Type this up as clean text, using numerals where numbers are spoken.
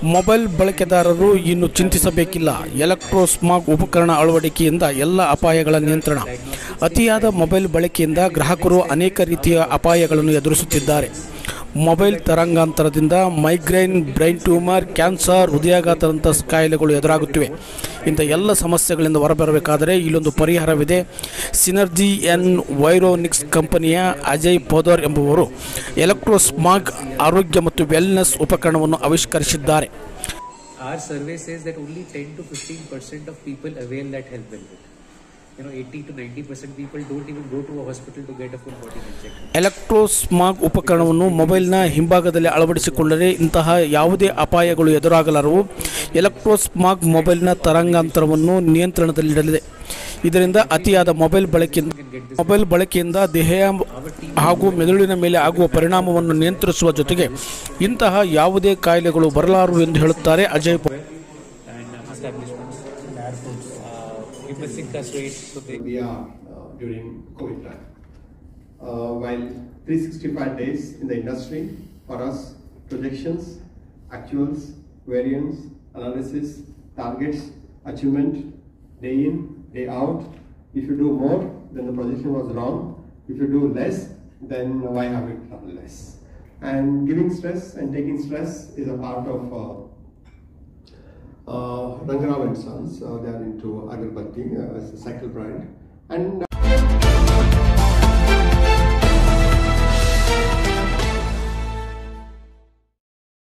Mobile ಬಳಕೆದಾರರು ಇನ್ನು ಚಿಂತಿಸಬೇಕಿಲ್ಲ. ಎಲೆಕ್ಟ್ರೋಸ್ಮಾಗ್ ಉಪಕರಣ ಅಳವಡಿಕೆಯಿಂದ ಎಲ್ಲ ಅಪಾಯಗಳ ನಿಯಂತ್ರಣ. ಅತಿಯಾದ ಮೊಬೈಲ್ ಬಳಕೆಯಿಂದ ಗ್ರಾಹಕರು ಅನೇಕ ರೀತಿಯ ಅಪಾಯಗಳನ್ನು ಎದುರಿಸುತ್ತಿದ್ದಾರೆ. ಮೊಬೈಲ್ ತರಂಗಾಂತರದಿಂದ ಮೈಗ್ರೇನ್, ಬ್ರೈನ್ ಟ್ಯೂಮರ್, ಕ್ಯಾನ್ಸರ್, ಹೃದಯಾಘಾತದಂಥ ಕಾಯಿಲೆಗಳು ಎದುರಾಗುತ್ತಿವೆ. ಇಂಥ ಎಲ್ಲ ಸಮಸ್ಯೆಗಳಿಂದ ಹೊರಬರಬೇಕಾದರೆ ಇಲ್ಲೊಂದು ಪರಿಹಾರವಿದೆ. ಸಿನರ್ಜಿ ಎನ್ ವೈರೋನಿಕ್ಸ್ ಕಂಪನಿಯ ಅಜಯ್ ಪೋದರ್ ಎಂಬುವರು ಎಲೆಕ್ಟ್ರೋಸ್ಮಾಗ್ ಆರೋಗ್ಯ ಮತ್ತು ವೆಲ್ನೆಸ್ ಉಪಕರಣವನ್ನು ಆವಿಷ್ಕರಿಸಿದ್ದಾರೆ. Our survey says that only 10 to 15% of people avail that health benefit. 80 to 90% people don't even go to a hospital to get a full body check. ಎಲೆಕ್ಟ್ರೋಸ್ಮಾಗ್ ಉಪಕರಣವನ್ನು ಮೊಬೈಲ್ನ ಹಿಂಭಾಗದಲ್ಲಿ ಅಳವಡಿಸಿಕೊಂಡರೆ ಇಂತಹ ಯಾವುದೇ ಅಪಾಯಗಳು ಎದುರಾಗಲಾರವು. ಎಲೆಕ್ಟ್ರೋಸ್ಮಾಗ್ ಮೊಬೈಲ್ನ ತರಂಗಾಂತರವನ್ನು ನಿಯಂತ್ರಣದಲ್ಲಿಡಲಿದೆ. ಇದರಿಂದ ಅತಿಯಾದ ಮೊಬೈಲ್ ಬಳಕೆಯಿಂದ ದೇಹ ಹಾಗೂ ಮೆದುಳಿನ ಮೇಲೆ ಆಗುವ ಪರಿಣಾಮವನ್ನು ನಿಯಂತ್ರಿಸುವ ಜೊತೆಗೆ ಇಂತಹ ಯಾವುದೇ ಕಾಯಿಲೆಗಳು ಬರಲಾರವು ಎಂದು ಹೇಳುತ್ತಾರೆ Ajay. We are during COVID time. While 365 days in the industry, for us, projections, actuals, variance, analysis, targets, achievement, day in, day out. If you do more, then the projection was wrong. If you do less, then why have it done less? And giving stress and taking stress is a part of Rangarav and Sons. They are into agarbatti, as a cycle brand. And